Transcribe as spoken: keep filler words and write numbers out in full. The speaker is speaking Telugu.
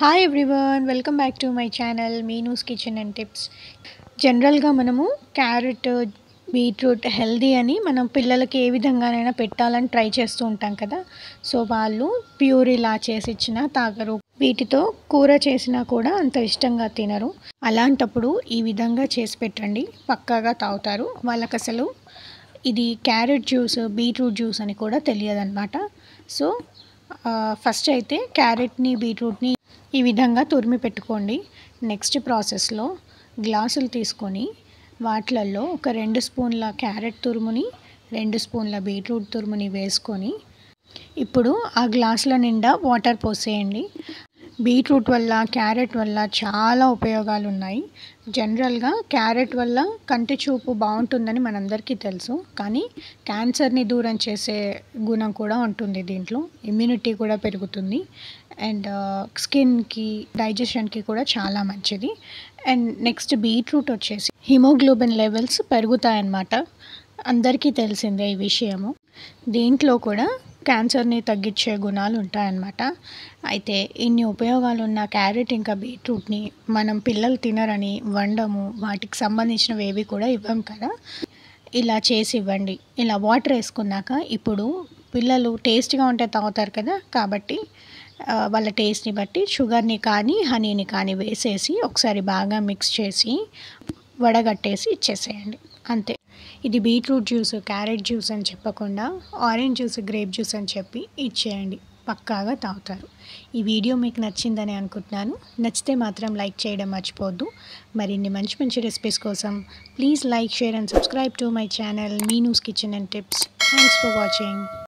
Hi everyone, welcome back to my channel Meenu's kitchen and tips. జనరల్గా మనము క్యారెట్, బీట్రూట్ హెల్దీ అని మనం పిల్లలకి ఏ విధంగానైనా పెట్టాలని ట్రై చేస్తూ ఉంటాం కదా. సో వాళ్ళు ప్యూరీలా చేసి ఇచ్చినా తాగరు, వీటితో కూర చేసినా కూడా అంత ఇష్టంగా తినరు. అలాంటప్పుడు ఈ విధంగా చేసి పెట్టండి, పక్కాగా తాగుతారు. వాళ్ళకి అసలు ఇది క్యారెట్ జ్యూస్, బీట్రూట్ జ్యూస్ అని కూడా తెలియదన్నమాట. సో ఫస్ట్ అయితే క్యారెట్ని, బీట్రూట్ని ఈ విధంగా తురిమి పెట్టుకోండి. నెక్స్ట్ ప్రాసెస్లో గ్లాసులు తీసుకొని వాటిలలో ఒక రెండు స్పూన్ల క్యారెట్ తురుముని, రెండు స్పూన్ల బీట్రూట్ తురుముని వేసుకొని ఇప్పుడు ఆ గ్లాసుల నిండా వాటర్ పోసేయండి. బీట్రూట్ వల్ల, క్యారెట్ వల్ల చాలా ఉపయోగాలు ఉన్నాయి. జనరల్గా క్యారెట్ వల్ల కంటి చూపు బాగుంటుందని మనందరికీ తెలుసు, కానీ క్యాన్సర్ని దూరం చేసే గుణం కూడా ఉంటుంది దీంట్లో. ఇమ్యూనిటీ కూడా పెరుగుతుంది అండ్ స్కిన్కి, డైజెషన్కి కూడా చాలా మంచిది. అండ్ నెక్స్ట్ బీట్రూట్ వచ్చేసి హిమోగ్లోబిన్ లెవెల్స్ పెరుగుతాయన్నమాట. అందరికీ తెలిసిందే ఈ విషయము. దీంట్లో కూడా క్యాన్సర్ని తగ్గించే గుణాలు ఉంటాయన్నమాట. అయితే ఇన్ని ఉపయోగాలు ఉన్న క్యారెట్ ఇంకా బీట్రూట్ని మనం పిల్లలు తినరని వండము, వాటికి సంబంధించినవి ఏవి కూడా ఇవ్వం కదా. ఇలా చేసి ఇవ్వండి. ఇలా వాటర్ వేసుకున్నాక ఇప్పుడు పిల్లలు టేస్ట్గా ఉంటే తాగుతారు కదా, కాబట్టి వాళ్ళ టేస్ట్ని బట్టి షుగర్ని కానీ హనీని కానీ వేసేసి ఒకసారి బాగా మిక్స్ చేసి వడగట్టేసి ఇచ్చేసేయండి, అంతే. ఇది బీట్రూట్ జ్యూస్, క్యారెట్ జ్యూస్ అని చెప్పకుండా ఆరెంజ్ జ్యూస్, గ్రేప్ జ్యూస్ అని చెప్పి ఇచ్చేయండి, పక్కాగా తాగుతారు. ఈ వీడియో మీకు నచ్చిందని అనుకుంటున్నాను. నచ్చితే మాత్రం లైక్ చేయడం మర్చిపోవద్దు. మరిన్ని మంచి మంచి రెసిపీస్ కోసం please like, share and subscribe to my channel Meenu's kitchen and tips. Thanks for watching.